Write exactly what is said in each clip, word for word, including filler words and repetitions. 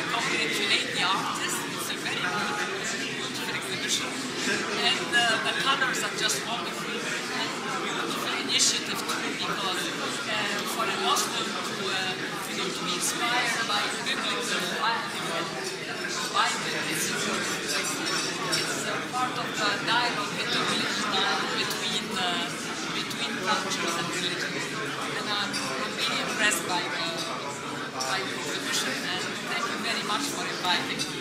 congratulate the artist. It's a very beautiful exhibition, and uh, the colors are just wonderful. And beautiful initiative too, because uh, for a Muslim to, uh, you know, to be inspired by biblical Bible, it's, it's uh, part of the dialogue, interreligious dialogue between uh, between cultures and religions. And I'm, I'm really impressed by the by the exhibition, and thank you very much for inviting me.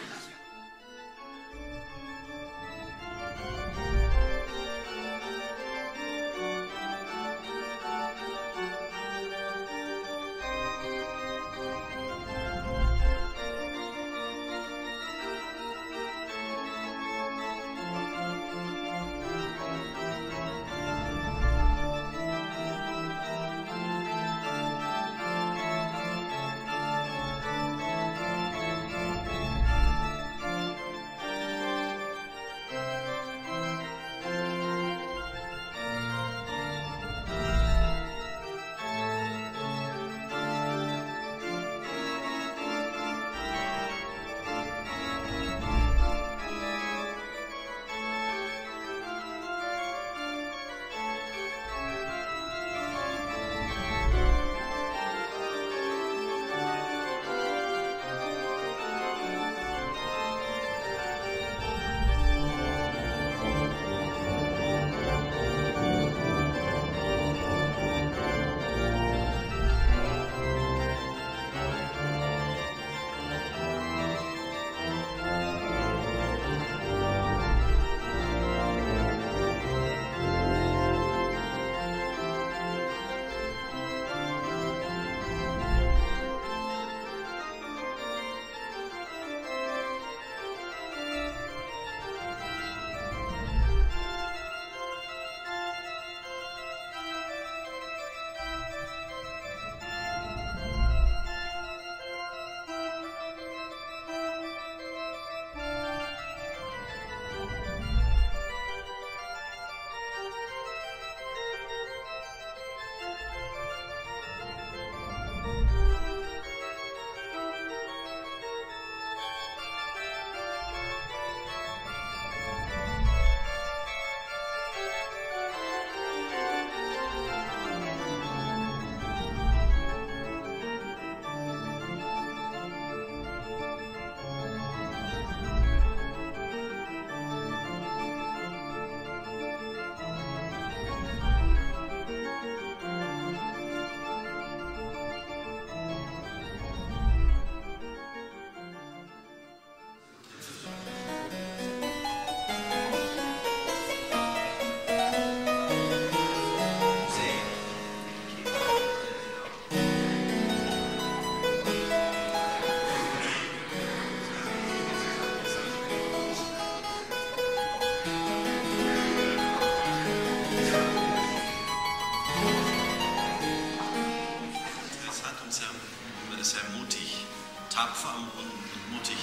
tapfer und mutig.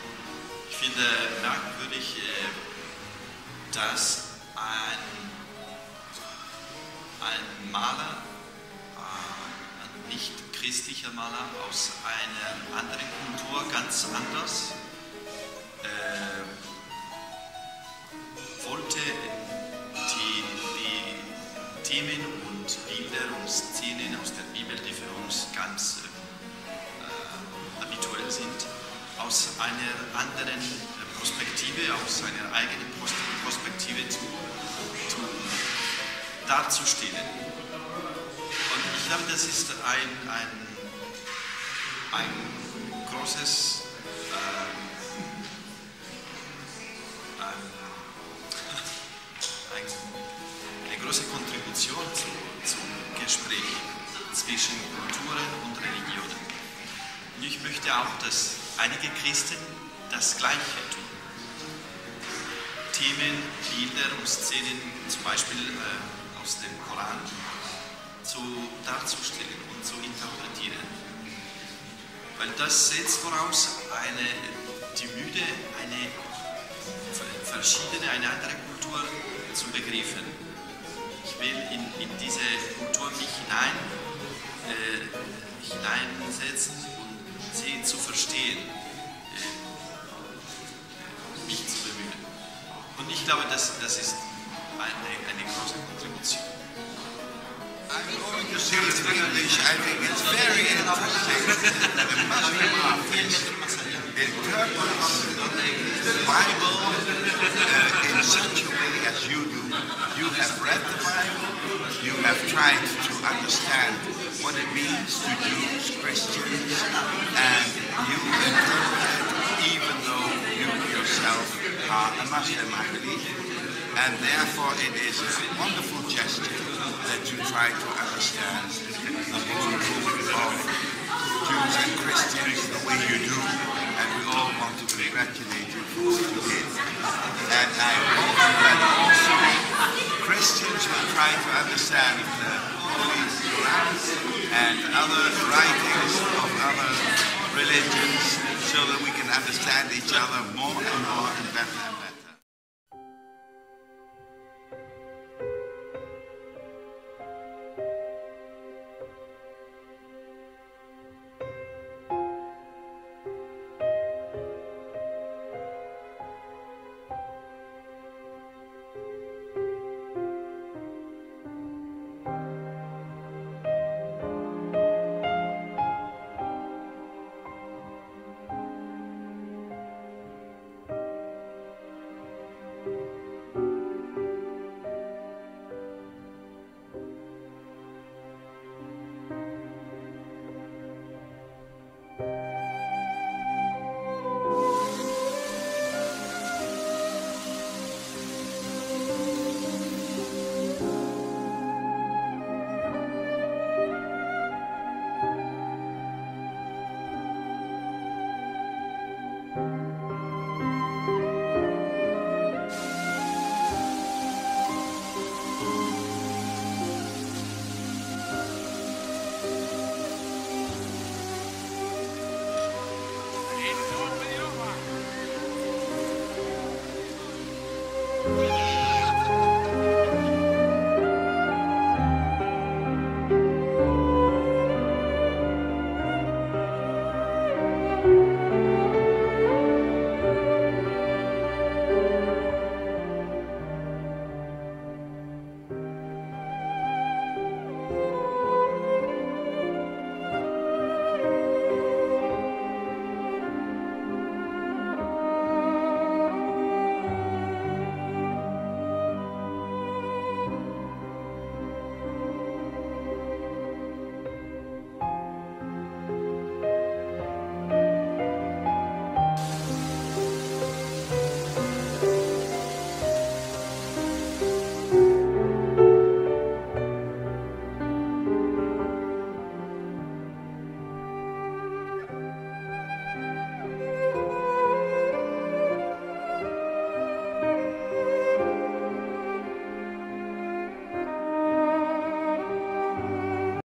Ich finde merkwürdig, dass ein, ein Maler, ein nicht christlicher Maler aus einer anderen Kultur, ganz anders, äh, wollte die, die Themen und Bilder und Szenen aus der Bibel, die für uns ganz äh, habituell sind, aus einer anderen Perspektive, aus einer eigenen Perspektive zu, zu, darzustellen. Und ich glaube, das ist ein, ein, ein großes äh, ein, eine große Kontribution zu, zum Gespräch zwischen Kulturen und Religionen. Und ich möchte auch, dass einige Christen das Gleiche tun. Themen, Bilder und Szenen, zum Beispiel äh, aus dem Koran, zu, darzustellen und zu interpretieren. Weil das setzt voraus eine, die Müde, eine verschiedene, eine andere Kultur zu begreifen. Ich will in, in diese Kultur mich hinein, äh, hineinsetzen und sie zu verstehen, mich zu bemühen. Und ich glaube, das, das ist eine, eine große Kontribution. I'm going to say it in English. I think it's very interesting that a Muslim artist interprets the Bible uh, in such a way as you do. You have read the Bible, you have tried to understand what it means to Jews, Christians, and you interpret it even though you yourself are a Muslim, I believe. And therefore it is a wonderful gesture that you try to understand the whole group of Jews and Christians the way you do, and we all want to congratulate you for what you did. And I hope that also Christians will try to understand the Holy Quran and other writings of other religions so that we can understand each other more and more and better and better.